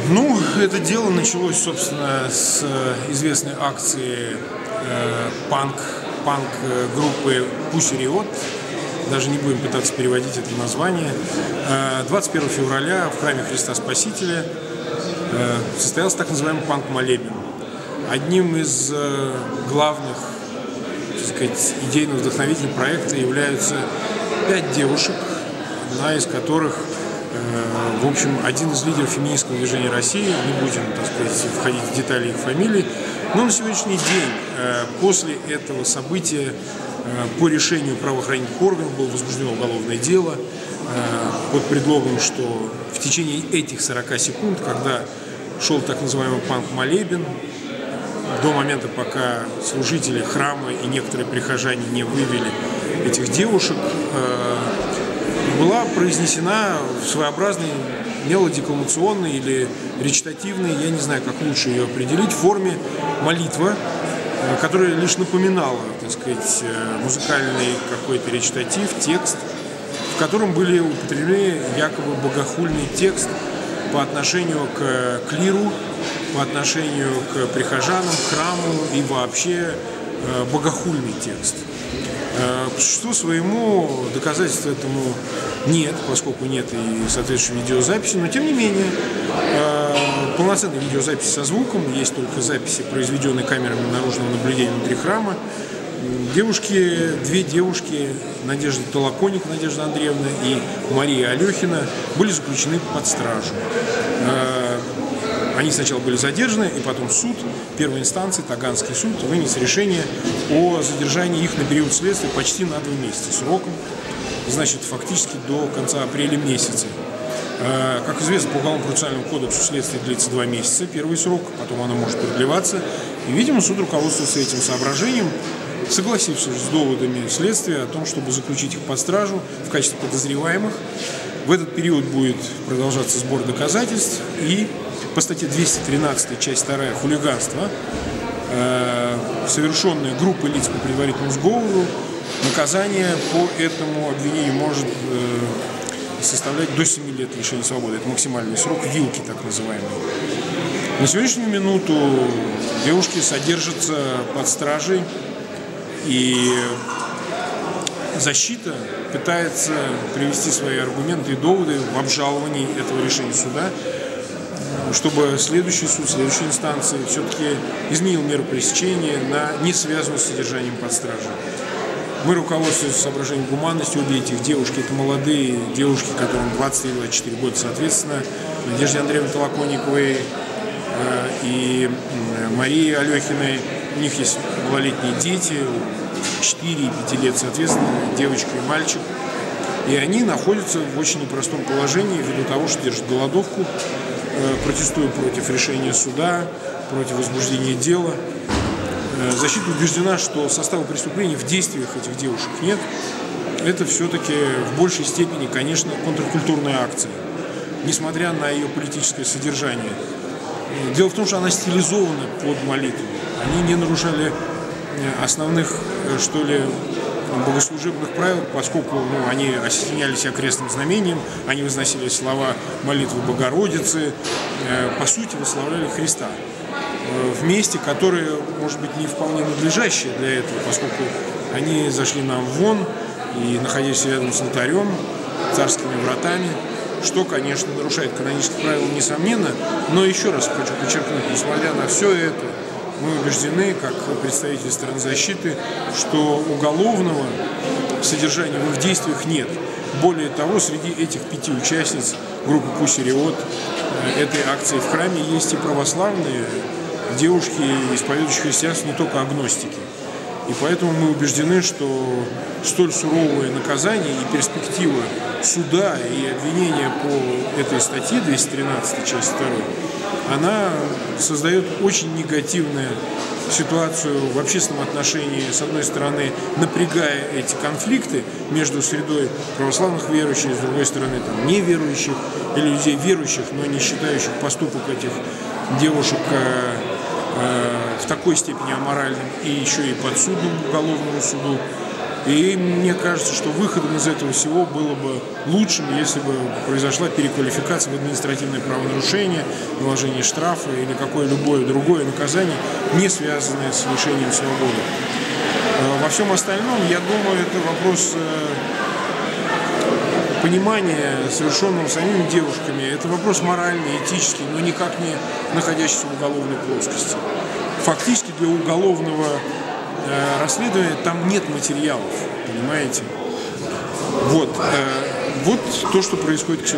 Ну, это дело началось, собственно, с известной акции панк-группы Pussy Riot. Даже не будем пытаться переводить это название. 21 февраля в храме Христа Спасителя состоялся так называемый панк-молебен. Одним из главных, так сказать, идейных вдохновителей проекта являются 5 девушек, одна из которых, в общем, один из лидеров феминистского движения России. Не будем, так сказать, входить в детали их фамилий. Но на сегодняшний день, после этого события, по решению правоохранительных органов было возбуждено уголовное дело под предлогом, что в течение этих 40 секунд, когда шел так называемый панк-молебен, до момента, пока служители храма и некоторые прихожане не вывели этих девушек, была произнесена своеобразной мелодекламационной или речитативной, я не знаю, как лучше ее определить, форме молитва, которая лишь напоминала, так сказать, музыкальный какой-то речитатив, текст, в котором были употреблены якобы богохульный текст по отношению к клиру, по отношению к прихожанам, к храму и вообще богохульный текст. По существу своему доказательств этому нет, поскольку нет и соответствующей видеозаписи, но тем не менее полноценной видеозаписи со звуком, есть только записи, произведенные камерами наружного наблюдения внутри храма. Две девушки, Надежда Толоконник, Надежда Андреевна и Мария Алехина, были заключены под стражу. Они сначала были задержаны, и потом суд первой инстанции, Таганский суд, вынес решение о задержании их на период следствия почти на 2 месяца сроком, значит, фактически до конца апреля месяца. Как известно, по Уголовному процессуальному кодексу следствие длится 2 месяца, первый срок, потом оно может продлеваться. И, видимо, суд руководствовался этим соображением, согласившись с доводами следствия о том, чтобы заключить их под стражу в качестве подозреваемых. В этот период будет продолжаться сбор доказательств, и по статье 213, часть 2, хулиганство, совершенное группой лиц по предварительному сговору, наказание по этому обвинению может составлять до 7 лет лишения свободы. Это максимальный срок вилки, так называемый. На сегодняшнюю минуту девушки содержатся под стражей, и защита пытается привести свои аргументы и доводы в обжаловании этого решения суда, чтобы следующий суд, следующей инстанции все-таки изменил меру пресечения на не связанную с содержанием под стражей. Мы руководствуемся соображением гуманности. Обе этих девушки — это молодые девушки, которым 23-24 года, соответственно. Надежде Андреевне Толоконниковой и Марии Алехиной. У них есть малолетние дети, 4 и 5 лет, соответственно, девочка и мальчик. И они находятся в очень непростом положении ввиду того, что держат голодовку, протестуя против решения суда, против возбуждения дела. Защита убеждена, что состава преступлений в действиях этих девушек нет. Это все-таки в большей степени, конечно, контркультурная акция, несмотря на ее политическое содержание. Дело в том, что она стилизована под молитву. Они не нарушали основных, что ли, богослужебных правил, поскольку они осеняли себя крестным знамением, они возносили слова молитвы Богородицы, по сути, восславляли Христа в месте, которое, может быть, не вполне надлежащее для этого, поскольку они зашли нам вон и находились рядом с алтарем, царскими вратами, что, конечно, нарушает канонические правила, несомненно, но еще раз хочу подчеркнуть, несмотря на все это, мы убеждены, как представители стороны защиты, что уголовного содержания в их действиях нет. Более того, среди этих 5 участниц группы Pussy Riot этой акции в храме есть и православные девушки, исповедующие христианство, не только агностики. И поэтому мы убеждены, что столь суровое наказание и перспектива суда и обвинения по этой статье 213, часть 2, она создает очень негативную ситуацию в общественном отношении, с одной стороны, напрягая эти конфликты между средой православных верующих, с другой стороны, там, неверующих или людей верующих, но не считающих поступок этих девушек в такой степени аморальным и еще и подсудным уголовному суду. И мне кажется, что выходом из этого всего было бы лучшим, если бы произошла переквалификация в административное правонарушение, наложение штрафа или какое-либо другое наказание, не связанное с лишением свободы. Во всем остальном, я думаю, это вопрос понимания, совершенного самими девушками. Это вопрос моральный, этический, но никак не находящийся в уголовной плоскости. Фактически для уголовного расследования там нет материалов, понимаете? Вот то, что происходит к